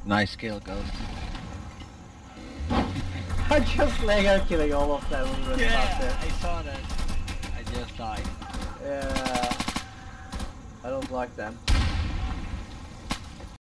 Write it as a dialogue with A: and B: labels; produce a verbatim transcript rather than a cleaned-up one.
A: Nice kill, Ghost.
B: I just Lego killing all of them. When we
A: Yeah, I saw that. I just died.
B: Yeah. I don't like them.